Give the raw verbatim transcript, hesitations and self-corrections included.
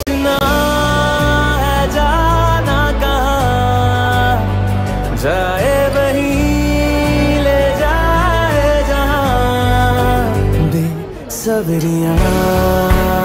ना है जाना कहाँ, जाए वहीं ले जाए जहाँ। बेसब्रियाँ